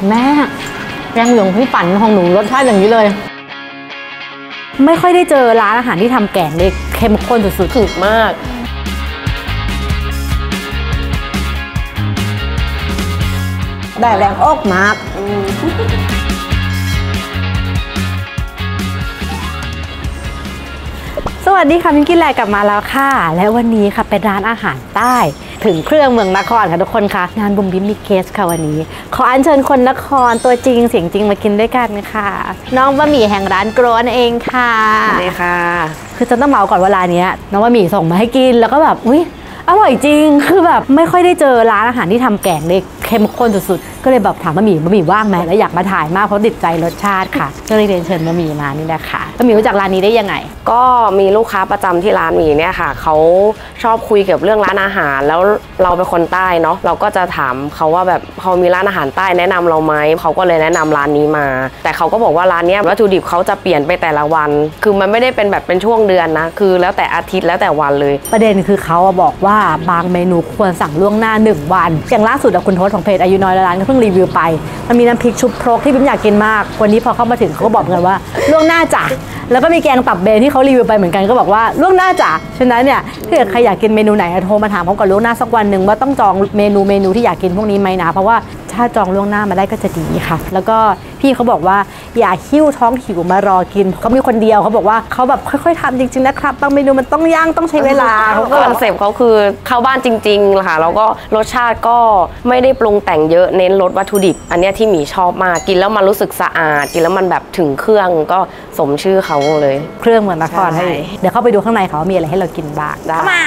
แม่แกงเหลืองพี่ฝันของหนูรสชาติอย่างนี้เลยไม่ค่อยได้เจอร้านอาหารที่ทำแกงได้เข้มข้นสุดๆถึกมากได้แรงอกมากสวัสดีค่ะมิงกี้แลกลับมาแล้วค่ะและวันนี้ค่ะเป็นร้านอาหารใต้ถึงเครื่องเมืองนครค่ะทุกคนค่ะงานบุมบิ้มมีเกสค่ะวันนี้ขออัญเชิญคนนครตัวจริงเสียงจริงมากินด้วยกันค่ะน้องบะหมี่แห่งร้านโกรนเองค่ะสวัสดีค่ะคือจะต้องเมาก่อนเวลานี้น้องบะหมี่ส่งมาให้กินแล้วก็แบบอุ๊ยอร่อยจริงคือแบบไม่ค่อยได้เจอร้านอาหารที่ทำแกงได้เข้มข้นสุดๆก็เลยแบบถามบะหมี่ว่างไหมแล้วอยากมาถ่ายมากเพราะติดใจรสชาติค่ะก็เลยเรียนเชิญบะหมี่มานี่นะคะบะหมี่รู้จักร้านนี้ได้ยังไงก็มีลูกค้าประจำที่ร้านหมี่เนี่ยค่ะเขาชอบคุยเกี่ยวกับเรื่องร้านอาหารแล้วเราเป็นคนใต้เนาะเราก็จะถามเขาว่าแบบเขามีร้านอาหารใต้แนะนำเราไหมเขาก็เลยแนะนำร้านนี้มาแต่เขาก็บอกว่าร้านนี้วัตถุดิบเขาจะเปลี่ยนไปแต่ละวันคือมันไม่ได้เป็นแบบเป็นช่วงเดือนนะคือแล้วแต่อาทิตย์แล้วแต่วันเลยประเด็นคือเขาบอกว่าบางเมนูควรสั่งล่วงหน้า1 วันอย่างล่าสุดคุณโทษของเพจอายุน้อยร้านก็เพิ่งรีวิวไปมันมีน้ำพริกชุบโครกที่ผมอยากกินมากวันนี้พอเข้ามาถึงเขาก็บอกเลยว่าล่วงหน้าจ้ะแล้วก็มีแกงตับเบนที่เขารีวิวไปเหมือนกันก็บอกว่าล่วงหน้าจ้ะฉะนั้นเนี่ยถ้าเกิดใครอยากกินเมนูไหนโทรมาถามเขาก่อนล่วงหน้าสักวันหนึ่งว่าต้องจองเมนูที่อยากกินพวกนี้ไหมนะเพราะว่าถ้าจองล่วงหน้ามาได้ก็จะดีค่ะแล้วก็พี่เขาบอกว่าอย่าหิ้วท้องหิวมารอกินเขามีคนเดียวเขาบอกว่าเขาแบบค่อยๆทำจริงๆนะครับบางเมนูมันต้องย่างต้องใช้เวลาคอนเซ็ปต์เขาคือเข้าบ้านจริงๆค่ะแล้วก็รสชาติก็ไม่ได้ปรุงแต่งเยอะเน้นลดวัตถุดิบอันนี้ที่หมีชอบมากกินแล้วมันรู้สึกสะอาดกินแล้วมันแบบถึงเครื่องก็สมชื่อเขาเลยเครื่องเมืองนครให้เดี๋ยวเข้าไปดูข้างในเขามีอะไรให้เรากินบ้างได้มา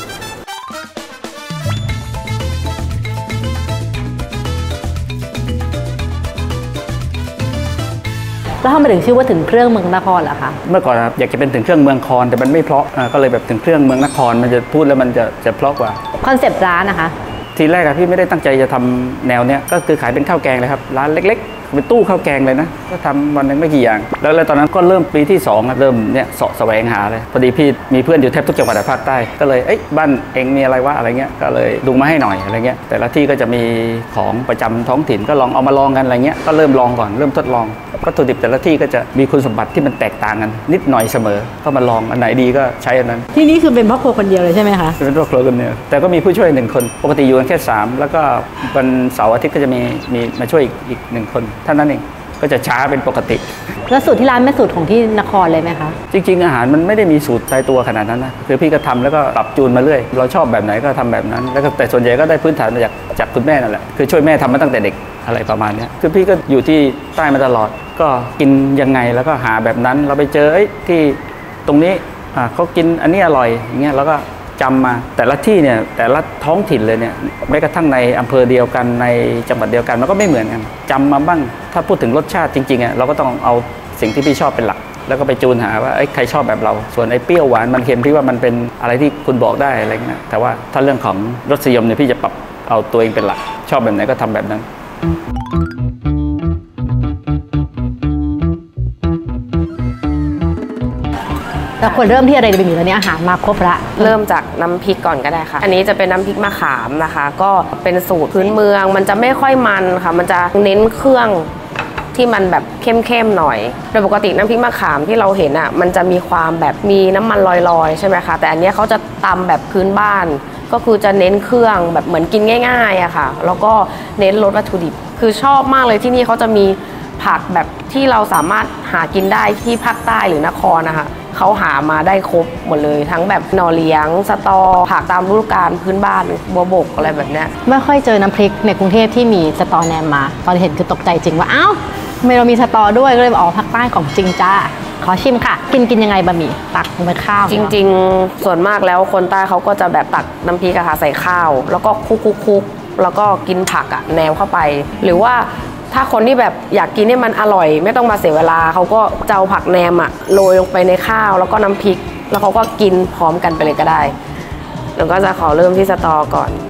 แล้วทำไมถึงชื่อว่าถึงเครื่องเมืองนครล่ะคะเมื่อก่อนอยากจะเป็นถึงเครื่องเมืองคอนแต่มันไม่เพราะก็เลยแบบถึงเครื่องเมืองนครมันจะพูดแล้วมันจะเพราะกว่าคอนเซปต์ร้านนะคะทีแรกพี่ไม่ได้ตั้งใจจะทำแนวเนี้ยก็คือขายเป็นข้าวแกงเลยครับร้านเล็กๆเป็นตู้ข้าวแกงเลยนะก็ทำวันนึงไม่กี่อย่างแล้วตอนนั้นก็เริ่มปีที่2เริ่มเนี่ยเสาะแสวงหาเลยพอดีพี่มีเพื่อนอยู่แทบทุกจังหวัดภาคใต้ก็เลยบ้านเองมีอะไรวะอะไรเงี้ยก็เลยดูมาให้หน่อยอะไรเงี้ยแต่ละที่ก็จะมีของประจำท้องถิ่นก็ลองเอามาลองกันอะไรเงี้ยก็เริ่มลองก่อนเริ่มทดลองวัตถุดิบแต่ละที่ก็จะมีคุณสมบัติที่มันแตกต่างกันนิดหน่อยเสมอก็มาลองอันไหนดีก็ใช้อันนั้นที่นี่คือเป็นพ่อครัวคนเดียวเลยใช่ไหมคะเป็นพ่อครัวคนเดียวแต่ก็มีผู้ช่วย1 คนปกติอยู่กันแค่3แล้วก็วันเสาร์อาทิตย์ก็จะมีมาช่วยอีก1 คนเท่านั้นเองก็จะช้าเป็นปกติแล้วสูตรที่ร้านไม่สูตรของที่นครเลยไหมคะจริงๆอาหารมันไม่ได้มีสูตรตายตัวขนาดนั้นนะคือพี่ก็ทำแล้วก็ปรับจูนมาเรื่อยเราชอบแบบไหนก็ทำแบบนั้นแล้วก็แต่ส่วนใหญ่ก็ได้พื้นฐานมาจากคุณแม่นั่นแหละคือช่วยแม่ทำมาตั้งแต่เด็กอะไรประมาณนี้คือพี่ก็อยู่ที่ใต้มาตลอดก็กินยังไงแล้วก็หาแบบนั้นเราไปเจอที่ตรงนี้เขากินอันนี้อร่อยอย่างเงี้ยแล้วก็จำมาแต่ละที่เนี่ยแต่ละท้องถิ่นเลยเนี่ยแม้กระทั่งในอำเภอเดียวกันในจังหวัดเดียวกันมันก็ไม่เหมือนกันจำมาบ้างถ้าพูดถึงรสชาติจริงๆเราก็ต้องเอาสิ่งที่พี่ชอบเป็นหลักแล้วก็ไปจูนหาว่าใครชอบแบบเราส่วนเปรี้ยวหวานมันเค็มพี่ว่ามันเป็นอะไรที่คุณบอกได้อะไรเงี้ยแต่ว่าถ้าเรื่องของรสนิยมเนี่ยพี่จะปรับเอาตัวเองเป็นหลักชอบแบบไหนก็ทำแบบนั้นแต่ควรเริ่มที่อะไรดีตอนนี้อาหารมาครบละเริ่มจากน้ำพริกก่อนก็ได้ค่ะอันนี้จะเป็นน้ำพริกมะขามนะคะก็เป็นสูตรพื้นเมืองมันจะไม่ค่อยมันค่ะมันจะเน้นเครื่องที่มันแบบเข้มๆหน่อยโดยปกติน้ำพริกมะขามที่เราเห็นมันจะมีความแบบมีน้ำมันลอยๆใช่ไหมคะแต่อันนี้เขาจะตำแบบพื้นบ้านก็คือจะเน้นเครื่องแบบเหมือนกินง่ายๆอะค่ะแล้วก็เน้นลดวัตถุดิบคือชอบมากเลยที่นี่เขาจะมีผักแบบที่เราสามารถหากินได้ที่ภาคใต้หรือนครนะคะเขาหามาได้ครบหมดเลยทั้งแบบหน่อเลี้ยงสตอผักตามฤดูกาลพื้นบ้านบัวบกอะไรแบบนี้ไม่ค่อยเจอน้ำพริกในกรุงเทพที่มีสตอแนมมาตอนเห็นคือตกใจจริงว่าอ้าวทำไมเรามีสตอด้วยก็เลยบอกภาคใต้ของจริงจ้าขอชิมค่ะกินยังไงบะหมี่ตักลงไปข้าวจริงๆส่วนมากแล้วคนใต้เขาก็จะแบบตักน้ำพริกค่ะใส่ข้าวแล้วก็คุกแล้วก็กินผักแนมเข้าไปหรือว่าถ้าคนที่แบบอยากกินให้มันอร่อยไม่ต้องมาเสียเวลาเขาก็จะเอาผักแนมโรยลงไปในข้าวแล้วก็น้ำพริกแล้วเขาก็กินพร้อมกันไปเลยก็ได้แล้วก็จะขอเริ่มที่สตอก่อน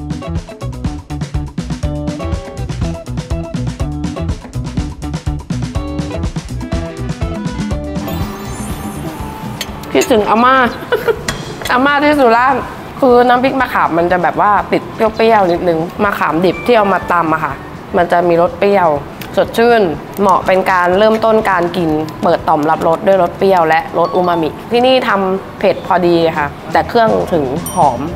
คิดถึงอาม่า อาม่าที่สุราษฎร์คือน้ำพริกมะขามมันจะแบบว่าติดเปรี้ยวๆนิดนึงมะขามดิบที่เอามาตำค่ะมันจะมีรสเปรี้ยวสดชื่นเหมาะเป็นการเริ่มต้นการกินเปิดต่อมรับรสด้วยรสเปรี้ยวและรสอูมามิที่นี่ทำเผ็ดพอดีค่ะแต่เครื่องถึงหอม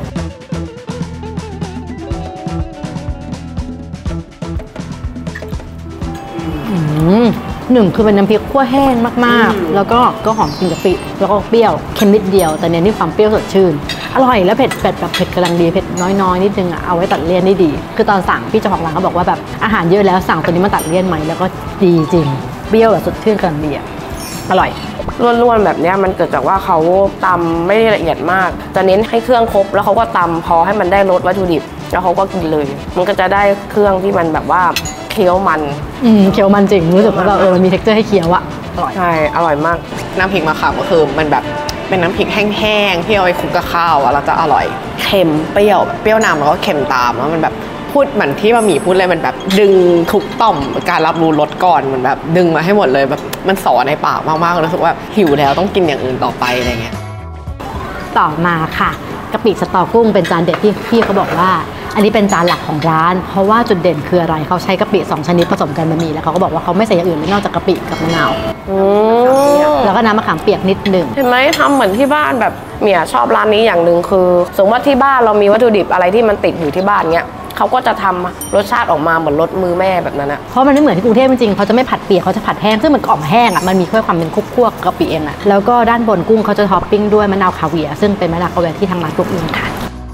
หนึ่งคือเป็นน้ำพริกคั่วแห้งมากๆแล้วก็หอมกลิ่นกะปิแล้วก็เปรี้ยวเค็มนิดเดียวแต่เน้นที่ความเปรี้ยวสดชื่นอร่อยแล้วเผ็ดแบบเผ็ดกำลังดีเผ็ดน้อยๆนิดนึงอ่ะเอาไว้ตัดเลี่ยนได้ดีคือตอนสั่งพี่เจ้าของร้านเขาบอกว่าแบบอาหารเยอะแล้วสั่งตัวนี้มาตัดเลี่ยนไหมแล้วก็ดีจริงเปรี้ยวแบบสดชื่นกำลังดีอ่ะอร่อยล้วนๆแบบนี้มันเกิดจากว่าเขาตำไม่ได้ละเอียดมากจะเน้นให้เครื่องครบแล้วเขาก็ตำพอให้มันได้รสวัตถุดิบแล้วเขาก็กินเลยมันก็จะได้เครื่องที่มันแบบว่าเคี้ยวมันเคี้ยวมันจริงรู้สึกว่าแบบมันมี texture ให้เคี้ยวอะอร่อยใช่อร่อยมากน้ำพริกมะขามก็คือมันแบบเป็นน้ำพริกแห้งๆที่เอาไปคลุกกับข้าวอะแล้วจะอร่อยเค็มเปรี้ยวแบบเปรี้ยวนำแล้วก็เค็มตามแล้วมันแบบพูดเหมือนที่บะหมี่พูดเลยมันแบบดึงทุกต่อมการรับรู้รสก่อนเหมือนแบบดึงมาให้หมดเลยแบบมันสอในปากมากๆรู้สึกว่าหิวแล้วต้องกินอย่างอื่นต่อไปอะไรเงี้ยต่อมาค่ะกะปิสตอกุ้งเป็นจานเด็ดที่พี่เขาบอกว่าอันนี้เป็นจานหลักของร้านเพราะว่าจุดเด่นคืออะไรเขาใช้กะปิ2ชนิดผสมกันบะหมี่แล้วเขาก็บอกว่าเขาไม่ใส่อย่างอื่นเลยนอกจากกะปิกับมะนาวแล้วก็น้ำมะขามเปียกนิดหนึ่งเห็นไหมทำเหมือนที่บ้านแบบเมียชอบร้านนี้อย่างหนึ่งคือสมมติว่าที่บ้านเรามีวัตถุดิบอะไรที่มันติดอยู่ที่บ้านเงี้ยเขาก็จะทำรสชาติออกมาเหมือนรสมือแม่แบบนั้นอะเพราะมันไม่เหมือนที่กรุงเทพจริงๆเขาจะไม่ผัดเปียกเขาจะผัดแห้งซึ่งมันกล่อมแห้งอะมันมีความเป็นคั่วกะปิเองอะแล้วก็ด้านบนกุ้งเขาจะท็อปปิ้งด้วยมะนาวคาเวียร์ซึ่งเป็นมะนาวคาเวียร์ที่ทางร้านปลูกเองค่ะ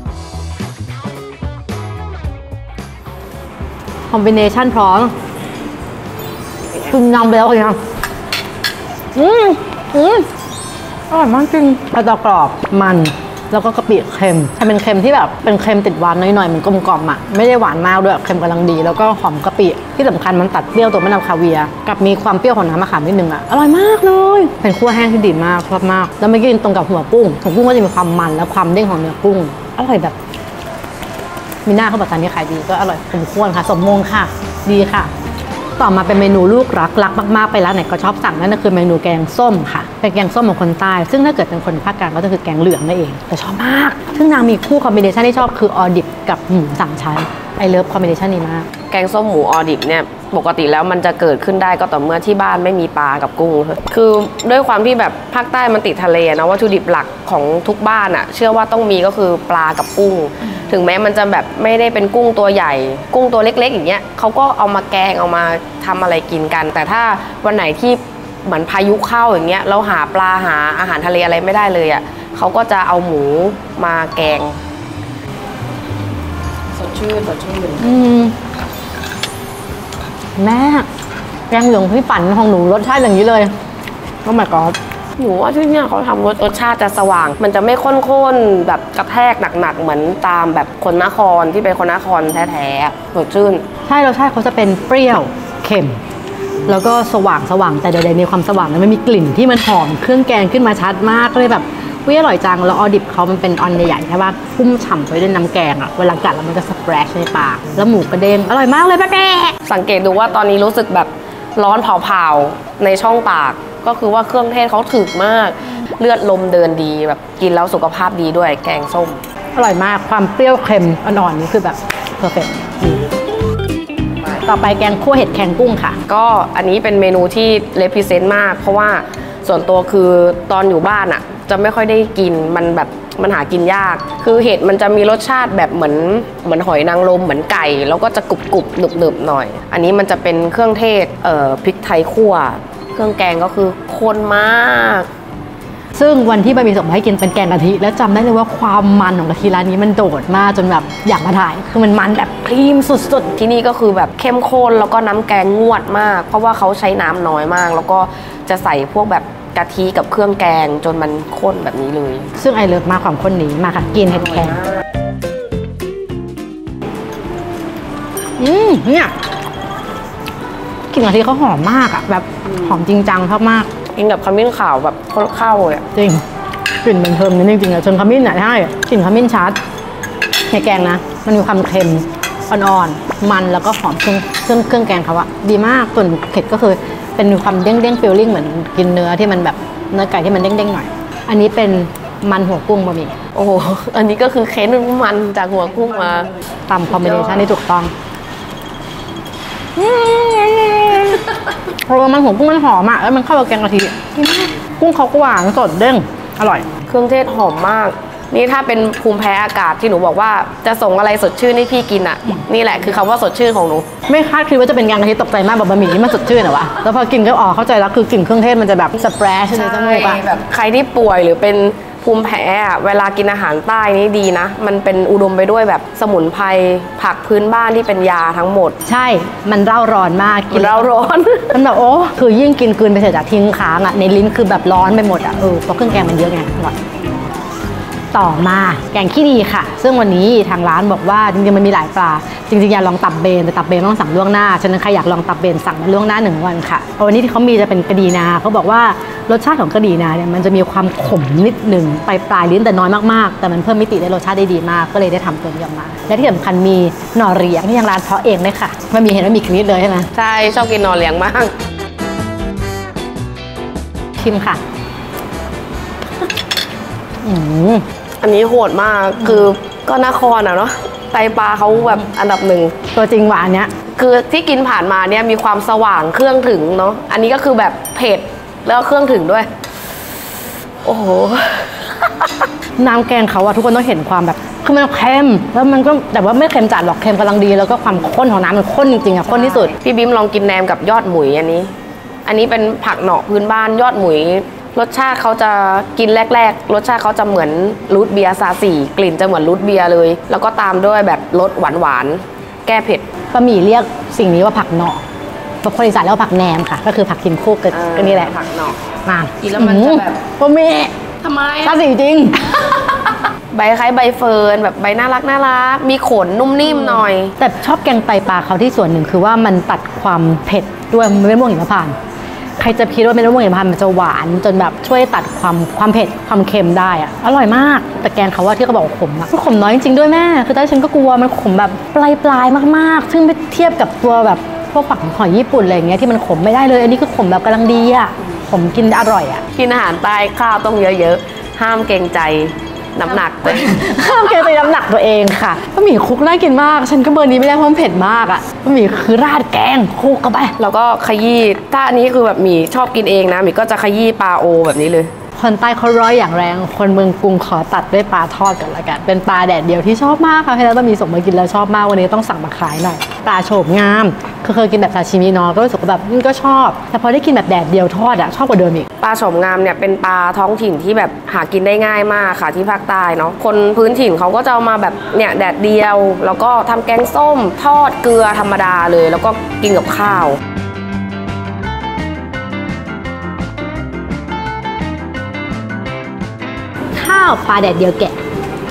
คอมบิเนชันพร้อมคุณนำไปแล้วยังอร่อยมากจริงปลาตอกรอบมันแล้วก็กะปิเค็มแต่เป็นเค็มที่แบบเป็นเค็มติดหวานหน่อยๆมันกลมกล่อมอ่ะไม่ได้หวานมากด้วยเค็มกำลังดีแล้วก็หอมกะปิที่สำคัญมันตัดเปรี้ยวตัวมะนาวคาเวียร์กับมีความเปรี้ยวของน้ำมะขามนิดนึงอ่ะอร่อยมากเลยเป็นคั่วแห้งที่ดีมากชอบมากแล้วเมื่อกี้ตรงกับหัวกุ้งก็จะมีความมันและความเด้งของเนื้อกุ้งอร่อยแบบมีหน้าเขาบอกตอนนี้ขายดีก็อร่อยสมควรค่ะสมมงค่ะดีค่ะต่อมาเป็นเมนูลูกรักมากๆไปแล้วไหนก็ชอบสั่งนั่นก็คือเมนูแกงส้มค่ะเป็นแกงส้มของคนใต้ซึ่งถ้าเกิดเป็นคนภาคกลางก็จะคือแกงเหลืองนั่นเองแต่ชอบมากซึ่งนางมีคู่คอมบิเนชันที่ชอบคือออดิบกับหมู3ชั้นไอเลิฟคอมบิเนชันนี้มากแกงส้มหมูออดิบเนี่ยปกติแล้วมันจะเกิดขึ้นได้ก็ต่อเมื่อที่บ้านไม่มีปลากับกุ้งคือด้วยความที่แบบภาคใต้มันติดทะเลนะวัตถุดิบหลักของทุกบ้านอ่ะเชื่อว่าต้องมีก็คือปลากับกุ้งถึงแม้มันจะแบบไม่ได้เป็นกุ้งตัวใหญ่กุ้งตัวเล็กๆอย่างเงี้ยเขาก็เอามาแกงเอามาทำอะไรกินกันแต่ถ้าวันไหนที่เหมือนพายุเข้าอย่างเงี้ยเราหาปลาหาอาหารทะเลอะไรไม่ได้เลยอ่ะเขาก็จะเอาหมูมาแกงสดชื่นแม่แกงเหลืองพี่ฝันของหนูรสชาติอย่างนี้เลยก็หมายก็หนูว่าที่เนี่ยเขาทำรสชาติจะสว่างมันจะไม่ข้นๆแบบกระแทกหนักๆเหมือนตามแบบคนนครที่เป็นคนนครแท้ๆสดชื่นใช่รสชาติเขาจะเป็นเปรี้ยวเค็มแล้วก็สว่างแต่ใดๆในความสว่างนั้นมันมีกลิ่นที่มันหอมเครื่องแกงขึ้นมาชัดมากก็เลยแบบอร่อยจังแล้วออดิบเขามันเป็นออนใหญ่ๆใช่ป่ะพุ่มฉ่ำไปด้วยน้ำแกงอะเวลากัดแล้วมันจะสเปรชในปากแล้วหมูกระเด้งอร่อยมากเลยแม่สังเกตดูว่าตอนนี้รู้สึกแบบร้อนเผาๆในช่องปากก็คือว่าเครื่องเทศเขาถึกมากเลือดลมเดินดีแบบกินแล้วสุขภาพดีด้วยแกงส้มอร่อยมากความเปรี้ยวเค็มอ่อนๆนี่คือแบบเพอร์เฟคต่อไปแกงคั่วเห็ดแครงกุ้งค่ะก็อันนี้เป็นเมนูที่เลพิเซนต์มากเพราะว่าส่วนตัวคือตอนอยู่บ้านอะจะไม่ค่อยได้กินมันแบบมันหากินยากคือเห็ดมันจะมีรสชาติแบบเหมือนหอยนางรมเหมือนไก่แล้วก็จะกรุบๆหนึบๆหน่อยอันนี้มันจะเป็นเครื่องเทศพริกไทยคั่วเครื่องแกงก็คือข้นมากซึ่งวันที่บะหมี่ส่งมาให้กินเป็นแกงกะทิแล้วจำได้เลยว่าความมันของกะทิร้านนี้มันโดดมากจนแบบอยากมาถ่ายคือมันแบบครีมสุดๆที่นี่ก็คือแบบเข้มข้นแล้วก็น้ำแกงงวดมากเพราะว่าเขาใช้น้ำน้อยมากแล้วก็จะใส่พวกแบบกะทิกับเครื่องแกงจนมันข้นแบบนี้เลยซึ่งไอเลิฟมากความข้นนี้มาค่ะกินเห็ดแครงเนี่ยกลิ่นกะทิเขาหอมมากอ่ะแบบหอมจริงจังชอบมากกินกับขมิ้นขาวแบบเข้าเลยจริงกลิ่นมันเพิ่มนิดนึงจริงๆอะชนขมิ้นอ่ะใช่กลิ่นขมิ้นชัดในแกงนะมันมีความเค็มอ่อนๆมันแล้วก็หอมเครื่องแกงเขาอะดีมากส่วนเผ็ดก็คือเป็นความเด้งๆฟีลลิ่งเหมือนกินเนื้อที่มันแบบเนื้อไก่ที่มันเด้งๆหน่อยอันนี้เป็นมันหัวกุ้งบะหมี่โอ้โหอันนี้ก็คือเค้นมันจากหัวกุ้งมาตามคอมบิเนชันที่ถูกต้องมันของกุ้งมันหอมอ่ะแล้วมันเข้ากับแกงกะทิกุ้งเขาก็หวานสดเด้งอร่อยเครื่องเทศหอมมาก นี่ถ้าเป็นภูมิแพ้อากาศที่หนูบอกว่าจะส่งอะไรสดชื่นให้พี่กินอ่ะ นี่แหละคือคำว่าสดชื่นของหนูไม่คาดคิดว่าจะเป็นแกงกะทิตกใจมากแบบบะหมี่ที่มันสดชื่นอะวะแล้วพอกินก็เข้าใจแล้วคือกลิ่นเครื่องเทศมันจะแบบสเปรชในจมูกอะแบบใครที่ป่วยหรือเป็นภูมิแพ้อะเวลากินอาหารใต้นี่ดีนะ มันเป็นอุดมไปด้วยแบบสมุนไพรผักพื้นบ้านที่เป็นยาทั้งหมดใช่มันเร่าร้อนมากกินเราร้อนมันแบบโอ้คือยิ่งกินกลืนไปเสร็จจากทิ้งค้างอะในลิ้นคือแบบร้อนไปหมดอะเพราะเครื่องแกงมันเยอะไงอร่อยต่อมาแกงขี้ดีค่ะซึ่งวันนี้ทางร้านบอกว่าจริงๆมันมีหลายปลาจริงๆอยากลองตับเบนแต่ตับเบนต้องสั่งล่วงหน้าฉะนั้นใครอยากลองตับเบนสั่งมาล่วงหน้า1 วันค่ะวันนี้ที่เขามีจะเป็นกระดีนาเขาบอกว่ารสชาติของกระดีนาเนี่ยมันจะมีความขมนิดหนึ่งปลายลิ้นแต่น้อยมากๆแต่มันเพิ่มมิติได้รสชาติได้ดีมากก็เลยได้ทำตัวนี้ออกมาและที่สำคัญมีหน่อเรียงที่ทางร้านเพาะเองเลยค่ะมันมีเห็นว่ามีคลิปเลยใช่ไหมใช่ชอบกินนอนเลี้ยงมากชิมค่ะอันนี้โหดมากคือก็นครอะเนาะไตปลาเขาแบบอันดับหนึ่งตัวจริงหวานเนี้ยคือที่กินผ่านมาเนี่ยมีความสว่างเครื่องถึงเนาะอันนี้ก็คือแบบเผ็ดแล้วเครื่องถึงด้วย โอ้โหน้ำแกงเขาอะทุกคนต้องเห็นความแบบคือมันเค็มแล้วมันก็แต่ว่าไม่เค็มจัดหรอกเค็มกำลังดีแล้วก็ความข้นของน้ำมันข้นจริงๆอะข้นที่สุดพี่บิ๊มลองกินแหนมกับยอดหมุยอันนี้เป็นผักเหนาะพื้นบ้านยอดหมุยรสชาติเขาจะกินแรกๆรสชาติเขาจะเหมือนรูทเบียร์ซาสี่กลิ่นจะเหมือนรูทเบียร์เลย แล้วก็ตามด้วยแบบรสหวานๆแก้เผ็ดบะหมี่เรียกสิ่งนี้ว่าผักเหนาะคนอีสานเรียกว่าผักแหนมค่ะก็คือผักกินคู่กันก็นี่แหละผักเหนาะมากินแล้วมันจะแบบบะหมี่ทำไมซาสีจริงใบคล้ายใบเฟิร์นแบบใบน่ารักมีขนนุ่มนิ่มหน่อยแต่ชอบแกงไตปลาเขาที่ส่วนหนึ่งคือว่ามันตัดความเผ็ดด้วยเม็ดมะม่วงหิมพานต์ใครจะคิดว่าเม็ดมะม่วงหิมพานต์มันจะหวานจนแบบช่วยตัดความเผ็ดความเค็มได้อะอร่อยมากแต่แกงเขาว่าที่เขาบอกว่าขมอะมันขมน้อยจริงๆด้วยแม่คือตอนฉันก็กลัวมันขมแบบปลายมากๆซึ่งไปเทียบกับตัวแบบพวกผักหอยญี่ปุ่นอะไรอย่างเงี้ยที่มันขมไม่ได้เลยอันนี้คือขมแบบกำลังดีอะผมกินอร่อยอะกินอาหารใต้ข้าวต้องเยอะๆห้ามเกรงใจน้ำหนักตัวเองข้ามเกณฑ์ไปน้ำหนักตัวเองค่ะบะหมี่คลุกน่ากินมากฉันก็เบอร์นี้ไม่ได้เพราะมันเผ็ดมากอะบะหมี่คือราดแกงคลุกเข้าไปแล้วก็ขยี้ถ้าอันนี้คือแบบหมี่ชอบกินเองนะหมี่ก็จะขยี้ปลาโอแบบนี้เลยคนใต้เขาร้อยอย่างแรงคนเมืองกรุงขอตัดด้วยปลาทอดกันละกันเป็นปลาแดดเดียวที่ชอบมากค่ะให้แล้วบะหมี่ส่งมากินแล้วชอบมากวันนี้ต้องสั่งมาขายหน่อยปลาโฉมงามคือเคยกินแบบซาชิมิเนาะก็รู้สึกว่าแบบก็ชอบแต่พอได้กินแบบแดดเดียวทอดอะชอบกว่าเดิมอีกปลาโฉมงามเนี่ยเป็นปลาท้องถิ่นที่แบบหากินได้ง่ายมากค่ะที่ภาคใต้เนาะคนพื้นถิ่นเขาก็จะเอามาแบบเนี่ยแดดเดียวแล้วก็ทำแกงส้มทอดเกลือธรรมดาเลยแล้วก็กินกับข้าวข้าวปลาแดดเดียวแกะ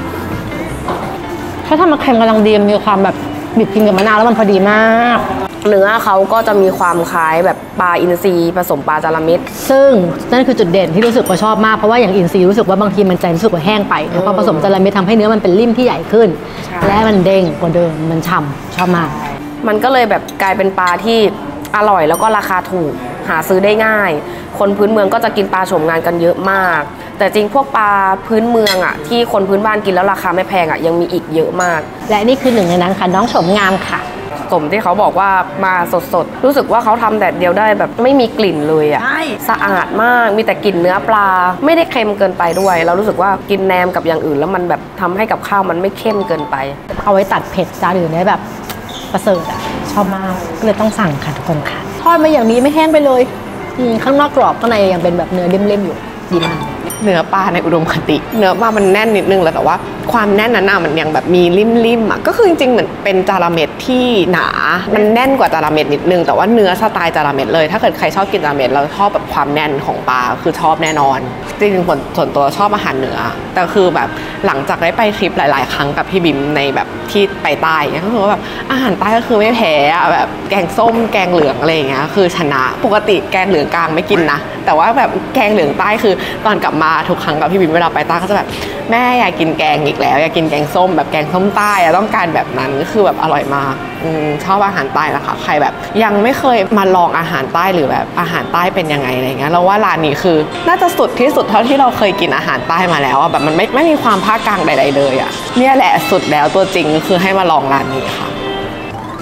เขาทำมาเค็มกำลังดีมีความแบบบีบกินกับมะนาวแล้วมันพอดีมากเนื้อเขาก็จะมีความคล้ายแบบปลาอินทรีผสมปลาจาระเม็ดซึ่งนั่นคือจุดเด่นที่รู้สึกว่าชอบมากเพราะว่าอย่างอินทรีรู้สึกว่าบางทีมันจะรู้สึกว่าแห้งไปแล้วพอผสมจาระเม็ดทำให้เนื้อมันเป็นริ่มที่ใหญ่ขึ้น และมันเด้งกว่าเดิมมันฉ่ำชอบมากมันก็เลยแบบกลายเป็นปลาที่อร่อยแล้วก็ราคาถูกหาซื้อได้ง่าย คนพื้นเมืองก็จะกินปลาโฉมงานกันเยอะมาก แต่จริงพวกปลาพื้นเมืองอ่ะที่คนพื้นบ้านกินแล้วราคาไม่แพงอ่ะยังมีอีกเยอะมากและนี่คือหนึ่งในนั้นค่ะน้องโฉมงามค่ะสมที่เขาบอกว่ามาสดๆรู้สึกว่าเขาทำแดดเดียวได้แบบไม่มีกลิ่นเลยอ่ะสะอาดมากมีแต่กลิ่นเนื้อปลาไม่ได้เค็มเกินไปด้วยเรารู้สึกว่ากินแหนมกับอย่างอื่นแล้วมันแบบทำให้กับข้าวมันไม่เข้มเกินไปเอาไว้ตัดเผ็ดจานอื่นได้แบบประเสริฐอ่ะชอบมากก็เลยต้องสั่งค่ะทุกคนค่ะทอดมาอย่างนี้ไม่แห้งไปเลยข้างนอกกรอบข้างในยังเป็นแบบเนื้อเล่มๆอยู่ดีมากเนื้อปลาในอุดมคติเนื้อปลามันแน่นนิดนึงแล้วแต่ว่าความแน่นนั้นน่ะมันยังแบบมีริมๆอ่ะก็คือจริงๆเหมือนเป็นจาระเม็ดที่หนามันแน่นกว่าจาระเม็ดนิดนึงแต่ว่าเนื้อสไตล์จาระเม็ดเลยถ้าเกิดใครชอบกินจาระเม็ดเราชอบแบบความแน่นของปลาคือชอบแน่นอนจริงๆส่วนตัวชอบอาหารเหนือแต่คือแบบหลังจากได้ไปทริปหลายๆครั้งกับพี่บิมในแบบที่ไปใต้ก็คือว่าแบบอาหารใต้ก็คือไม่แพ้อะแบบแกงส้มแกงเหลืองอะไรอย่างเงี้ยคือชนะปกติแกงเหลืองกลางไม่กินนะแต่ว่าแบบแกงเหลืองใต้คือตอนกลับมาทุกครั้งกับพี่บิมเวลาไปใต้ก็จะแบบแม่อยากกินแกงอีกแล้วอยากกินแกงส้มแบบแกงส้มใต้ต้องการแบบนั้นก็คือแบบอร่อยมากชอบอาหารใต้นะคะใครแบบยังไม่เคยมาลองอาหารใต้หรือแบบอาหารใต้เป็นยังไงอะไรเงี้ยเราว่าร้านนี้คือน่าจะสุดที่สุดเท่าที่เราเคยกินอาหารใต้มาแล้วอะแบบมันไม่มีความภาคกลางใดๆเลยอะเนี่ยแหละสุดแล้วตัวจริงคือให้มาลองร้านนี้ค่ะ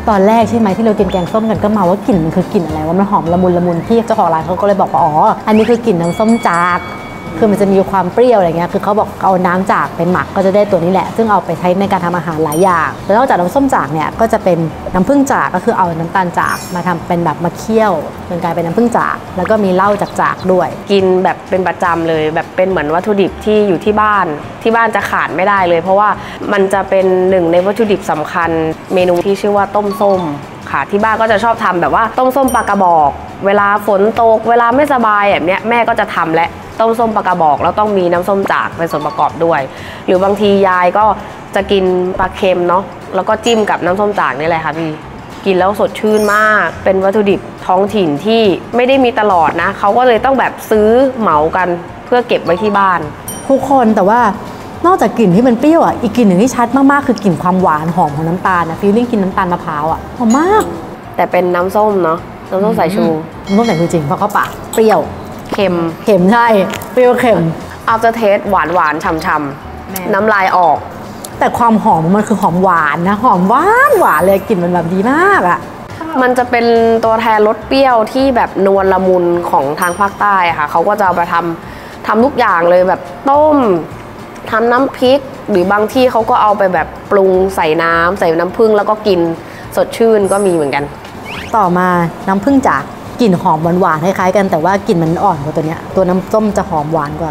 ตอนแรกใช่ไหมที่เรากินแกงส้มกันก็มาว่ากลิ่นมันคือกลิ่นอะไรว่ามันหอมละมุนพี่เจ้าของร้านเขาก็เลยบอกว่าอ๋ออันนี้คือกลิ่นน้ำส้มจากคือมันจะมีความเปรี้ยวอะไรเงี้ยคือเขาบอกเอาน้ำจากไปหมักก็จะได้ตัวนี้แหละซึ่งเอาไปใช้ในการทำอาหารหลายอย่างแล้วนอกจากน้ำส้มจากเนี่ยก็จะเป็นน้ำผึ้งจากก็คือเอาน้ำตาลจากมาทำเป็นแบบมาเคี่ยวจนกลายเป็นน้ำผึ้งจากแล้วก็มีเหล้าจากด้วยกินแบบเป็นประจำเลยแบบเป็นเหมือนวัตถุดิบที่อยู่ที่บ้านจะขาดไม่ได้เลยเพราะว่ามันจะเป็นหนึ่งในวัตถุดิบสำคัญเมนูที่ชื่อว่าต้มส้มค่ะที่บ้านก็จะชอบทำแบบว่าต้มส้มปลากระบอกเวลาฝนตกเวลาไม่สบายแบบเนี้ยแม่ก็จะทำและต้มส้มปลากระบอกแล้วต้องมีน้ำส้มจากเป็นส่วนประกอบด้วยหรือบางทียายก็จะกินปลาเค็มเนาะแล้วก็จิ้มกับน้ำส้มจากนี่แหละค่ะพี่กินแล้วสดชื่นมากเป็นวัตถุดิบท้องถิ่นที่ไม่ได้มีตลอดนะเขาก็เลยต้องแบบซื้อเหมากันเพื่อเก็บไว้ที่บ้านทุกคนแต่ว่านอกจากกลิ่นที่มันเปรี้ยวอ่ะอีกกลิ่นหนึ่งที่ชัดมากๆคือกลิ่นความหวานหอมของน้ำตาลนะฟีลลิ่งกินน้ำตาลมะพร้าวอ่ะหอมมากแต่เป็นน้ำส้มเนาะน้ำส้มสายชูน้ำส้มสายชูจริงเพราะเขาปากเปรี้ยวเค็มใช่เปรี้ยวเค็ม after taste หวานฉ่ำๆน้ำลายออกแต่ความหอมมันคือหอมหวานนะหอมหวานเลยกลิ่นมันแบบดีมากอ่ะมันจะเป็นตัวแทนรสเปรี้ยวที่แบบนวลละมุนของทางภาคใต้ค่ะเขาก็จะเอาไปทำทุกอย่างเลยแบบต้มทำน้ำพริกหรือบางที่เขาก็เอาไปแบบปรุงใส่น้ำผึ้งแล้วก็กินสดชื่นก็มีเหมือนกันต่อมาน้ำผึ้งจากกลิ่นหอมหวานคล้ายๆกันแต่ว่ากลิ่นมันอ่อนกว่าตัวเนี้ยตัวน้ำส้มจะหอมหวานกว่า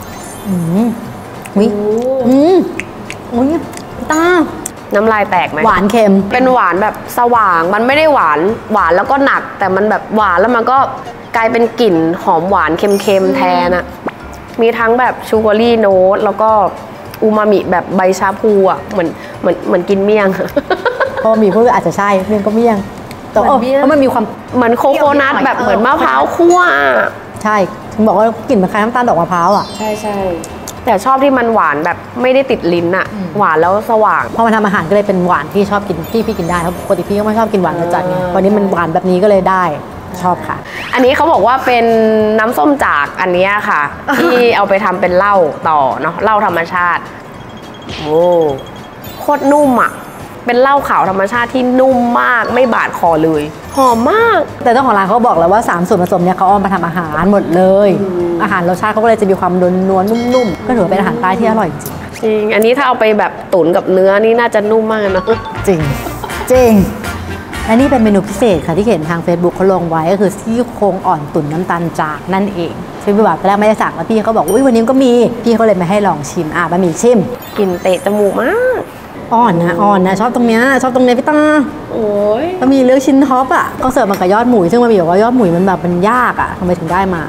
อุ้ยตาน้ำลายแตกไหมหวานเค็มเป็นหวานแบบสว่างมันไม่ได้หวานแล้วก็หนักแต่มันแบบหวานแล้วมันก็กลายเป็นกลิ่นหอมหวานเค็มๆแทนอะมีทั้งแบบชูการ์โน้ตแล้วก็อูมามิแบบใบชาพูอะเหมือนกินเมี่ยงเพราะมีพวกอาจจะใช่เมี่ยงก็เมี่ยงแต่เพราะมันมีความเหมือนโคโคนัทแบบเหมือนมะพร้าวคั่วใช่ถึงบอกว่ากลิ่นมันคล้ายน้ำตาลดอกมะพร้าวอ่ะใช่แต่ชอบที่มันหวานแบบไม่ได้ติดลิ้นอะหวานแล้วสว่างพอมาทำอาหารก็เลยเป็นหวานที่ชอบกินที่พี่กินได้เพราะปกติพี่ก็ไม่ชอบกินหวานจัดไงวันนี้มันหวานแบบนี้ก็เลยได้ชอบค่ะอันนี้เขาบอกว่าเป็นน้ำส้มจากอันนี้ค่ะที่เอาไปทำเป็นเหล้าต่อเนาะเหล้าธรรมชาติโอ้โคตรนุ่มอ่ะเป็นเหล้าขาวธรรมชาติที่นุ่มมากไม่บาดคอเลยหอมมากแต่เจ้าของร้านเขาบอกแล้วว่า3ส่วนผสมเนี่ยเขาเอามาทำอาหารหมดเลยอาหารรสชาติเขาก็เลยจะมีความนวลนุ่มๆก็ถือเป็นอาหารใต้ที่อร่อยจริงจริงอันนี้ถ้าเอาไปแบบตุ๋นกับเนื้อนี่น่าจะนุ่มมากนะจริงและนี่เป็นเมนูพิเศษค่ะที่เห็นทาง Facebook เขาลงไว้ก็คือซี่โครงอ่อนตุ๋นน้ำตาลจากนั่นเองซึ่งพี่บ่าวตอนแรกไม่ได้สั่งแล้วพี่เขาบอกอุ้ยวันนี้ก็มีพี่เขาเลยมาให้ลองชิมบะหมี่ชิมกลิ่นเตะจมูกมากอ่อนนะชอบตรงเนี้ยพี่ตาโอ้ยบะหมี่เลือกชิ้นท็อปอ่ะเขาเสิร์ฟมากับยอดหมูซึ่งบะหมี่บอกว่ายอดหมูมันแบบมันยากอ่ะทำไมถึงได้มา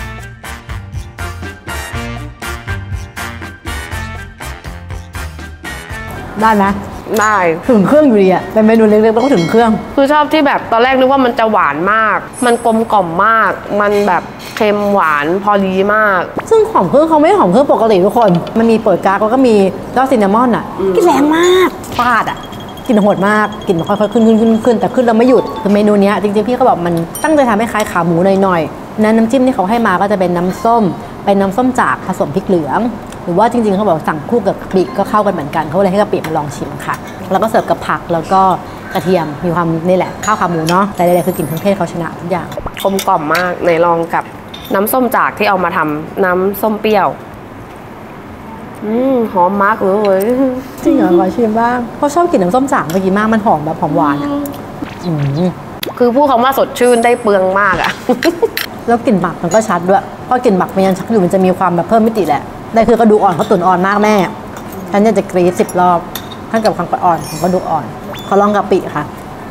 ได้ไหมได้ถึงเครื่องอยู่ดีอ่ะเป็นเมนูเล็กๆแล้วก็ถึงเครื่องคือชอบที่แบบตอนแรกนึกว่ามันจะหวานมากมันกลมกล่อมมากมันแบบเค็มหวานพอดีมากซึ่งหอมเครื่องเขาไม่หอมเครื่องปกติทุกคนมันมีเปิดกากแล้วก็มียอดซินนามอนอ่ะกลิ่นแรงมากฟาดอ่ะกลิ่นโหดมากกลิ่นค่อยๆขึ้นแต่ขึ้นแล้วไม่หยุดคือเมนูนี้จริงๆพี่เขาบอกมันตั้งใจทำให้คล้ายขาหมูหน่อยๆนั้นน้ำจิ้มที่เขาให้มาก็จะเป็นน้ำส้มจากผสมพริกเหลืองหรือว่าจริงๆเขาบอกสั่งคู่กับกะปิก็เข้ากันเหมือนกันเขาเลยให้กะปิมาลองชิมค่ะแล้วก็เสิร์ฟกับผักแล้วก็กระเทียมมีความนี่แหละข้าวขาหมูเนาะแต่ใดๆคือกลิ่นเครื่องเทศเขาชนะทุกอย่างกลมกล่อมมากในลองกับน้ำส้มจากที่เอามาทำน้ำส้มเปรี้ยวหอมมากเลยจริงเหรอขอชิมบ้างเพราะชอบกินน้ำส้มจากเมื่อกี้มากมันหอมแบบหอมหวานคือพูดคำว่าสดชื่นได้เปลืองมากอะแล้วกลิ่นหมักมันก็ชัดด้วยเพราะกลิ่นหมักมันยังชักอยู่มันจะมีความแบบเพิ่มมิติแหละได้คือกระดูกอ่อนเขาตุ๋นอ่อนมากแม่ฉันจะกรี๊ด10 รอบท่านกับความอ่อนของกระดูกอ่อนขอลองกะปิค่ะ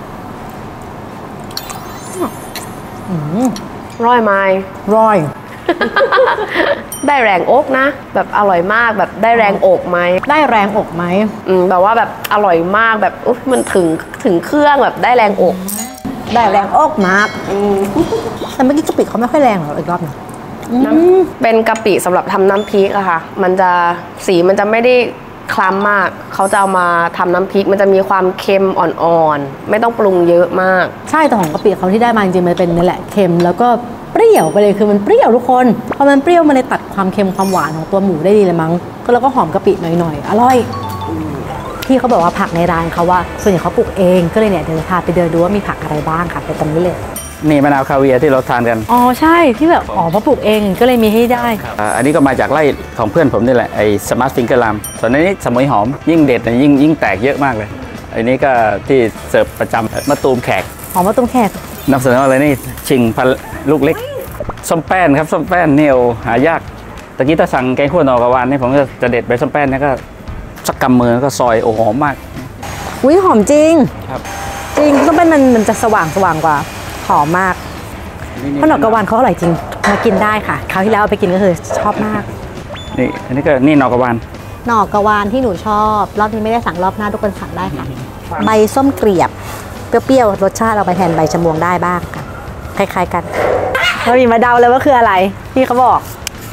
ร่อยไหมร่อยได้แรงอกนะแบบอร่อยมากแบบได้แรงอกไหมได้แรงอกไหมแบบว่าแบบอร่อยมากแบบมันถึงเครื่องแบบได้แรงอกได้แรงอกมากแต่เมื่อกี้กะปิเขาไม่ค่อยแรงหรอกอีกรอบนึงเป็นกะปิสำหรับทำน้ำพริกอะค่ะมันจะสีมันจะไม่ได้คล้ำมากเขาจะเอามาทำน้ำพริกมันจะมีความเค็มอ่อนๆไม่ต้องปรุงเยอะมากใช่แต่ของกะปิเขาที่ได้มาจริงๆมันเป็นนี่แหละเค็มแล้วก็เปรี้ยวไปเลยคือมันเปรี้ยวทุกคนพอมันเปรี้ยวมันเลยตัดความเค็มความหวานของตัวหมูได้ดีเลยมั้งก็แล้วก็หอมกะปิหน่อยๆอร่อยพี่เขาบอกว่าผักในร้านเขาว่าส่วนใหญ่เขาปลูกเองก็เลยเนี่ยเดี๋ยวจะพาไปเดินดูว่ามีผักอะไรบ้างค่ะไปตรงนี้เลยนี่มะนาวคาเวียร์ที่เราทานกันอ๋อใช่ที่แบบอ๋อมาปลูกเองก็เลยมีให้ได้อันนี้ก็มาจากไร่ของเพื่อนผมนี่แหละไอ้สมาร์ทฟิงเกอร์ลามส่วนอันนี้สมุยหอมยิ่งเด็ดนะยิ่งแตกเยอะมากเลยอันนี้ก็ที่เสิร์ฟประจำมะตูมแขกหอมมะตูมแขกนำเสนออะไรนี่ชิงพันลูกเล็กส้มแป้นครับส้มแป้นเนี่ยหายากตะกี้ถ้าสั่งแกงขั่วหน่อกระวานนี่ผมจะเด็ดใบส้มแป้นนี่ก็สักกำมือก็ซอยโอ้หอมมากอุ้ยหอมจริงครับจริงต้องเป็นมันจะสว่างกว่าหอมมากเพราะหน่อกระวานเขาอร่อยจริงมากินได้ค่ะคราวที่แล้วเอาไปกินก็คือชอบมากนี่อันนี้ก็นี่หน่อกระวานหน่อกระวานที่หนูชอบรอบนี้ไม่ได้สั่งรอบหน้าทุกคนสั่งได้ค่ะใบส้มเกลียบเปรี้ยวๆรสชาติเอาไปแทนใบชะมวงได้บ้างค่ะคล้ายๆกันเรามีมาเดาเลยว่าคืออะไรพี่เขาบอก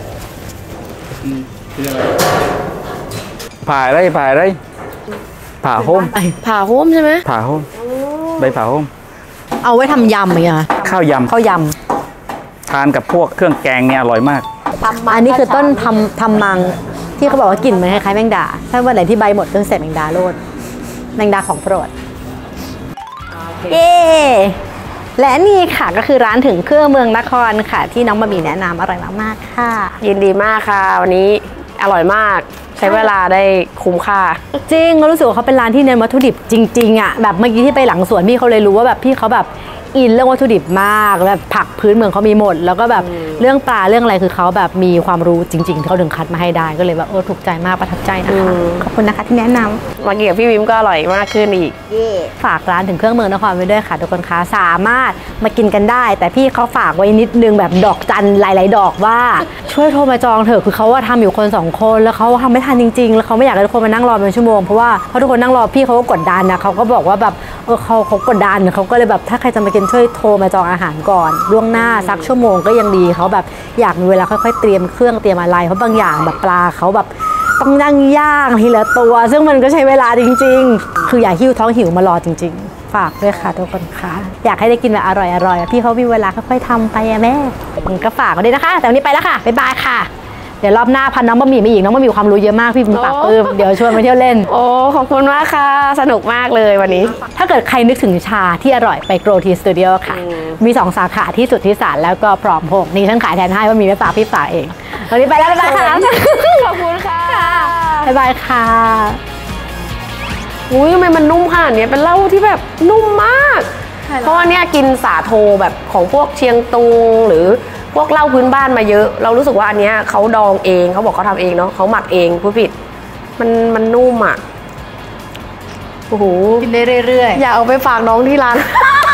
ผ่าอะไรผ่าโฮมผ่าหุ้มใช่ไหมผ่าโฮมใบผ่าโฮมเอาไว้ทำยำอย่างเงี้ยค่ะข้าวยข้าวยทานกับพวกเครื่องแกงเนี่ยอร่อยมากำอันนี้คือต้นทำมังที่เขาบอกว่ากลิ่นมันคล้ายๆแมงดาถ้าวันไหนที่ใบหมดก็ใส่แมงดาโรดแมงดาของโปรดเย้และนี่ค่ะก็คือร้านถึงเครื่องเมืองนครค่ะ ที่น้องบะหมี่แนะนำอร่อยมากๆค่ะยินดีมากค่ะ วันนี้อร่อยมากใช้เวลาได้คุ้มค่าจริงเรารู้สึกว่าเขาเป็นร้านที่เน้นวัตถุดิบจริงๆอ่ะแบบเมื่อกี้ที่ไปหลังสวนพี่เขาเลยรู้ว่าแบบพี่เขาแบบอินเรื่องวัตถุดิบมากแบบผักพื้นเมืองเขามีหมด แล้วก็แบบเรื่องปลาเรื่องอะไรคือเขาแบบมีความรู้จริงๆที่เขาถึงคัดมาให้ได้ก็เลยแบบถูกใจมากประทับใจนะคะขอบคุณนะคะที่แนะนำมากินกับพี่วิมก็อร่อยมากขึ้นอีกฝากร้านถึงเครื่องเมืองนครไว้ด้วยค่ะทุกคนคะสามารถมากินกันได้ แต่พี่เขาฝากไว้นิดนึงแบบดอกจันหลายๆดอกว่าช่วยโทรมาจองเถอะคือเขาว่าทำอยู่คน2คนแล้วเขาทำไม่ทันจริงๆแล้วเขาไม่อยากให้ทุกคนมานั่งรอเป็นชั่วโมงเพราะว่าพอทุกคนนั่งรอพี่เขาก็กดดันนะเขาก็บอกว่าแบบเขากดดันเขาก็เลยแบบถ้าใครจะมากินช่วยโทรมาจองอาหารก่อนล่วงหน้าสักชั่วโมงก็ยังดีเขาแบบอยากมีเวลาค่อยๆเตรียมเครื่องเตรียมอะไรเพราะบางอย่างแบบปลาเขาแบบต้องนั่งย่างทีละตัวซึ่งมันก็ใช้เวลาจริงๆคืออย่าหิ้วท้องหิวมารอจริงๆฝากด้วยค่ะทุกคนค่ะอยากให้ได้กินแบบอร่อยๆพี่เขามีเวลาค่อยๆทำไปอะแม่ก็ฝากไว้ด้วยนะคะแต่วันนี้ไปแล้วค่ะบ๊ายบายค่ะเดี๋ยวรอบหน้าพันน้องบะหมี่มาอีกน้องบะหมี่ความรู้เยอะมากพี่ปากปื้มเดี๋ยวชวนไปเที่ยวเล่นโอ้ขอบคุณมากค่ะ สนุกมากเลยวันนี้ถ้าเกิดใครนึกถึงชาที่อร่อยไปโกรทีสตูดิโอค่ะมี 2 สาขาที่สุทธิสารแล้วก็พร้อมพงษ์นี่ฉันขายแทนให้ว่ามีไม่ฝากพี่ฝากเองวันนี้ไปแล้วบ๊ายบายค่ะขอบคุณค่ะบ๊ายบายค่ะอุ้ยทำไมมันนุ่มขนาดนี้เป็นเหล้าที่แบบนุ่มมาก เพราะว่าเนี่ยกินสาโทแบบของพวกเชียงตุงหรือพวกเหล้าพื้นบ้านมาเยอะ เรารู้สึกว่าอันเนี้ยเขาดองเองเขาบอกเขาทำเองเนาะเขาหมักเองผู้ผิดมันนุ่มอ่ะโอ้โหกินได้เรื่อยอยากเอาไปฝากน้องที่ร้าน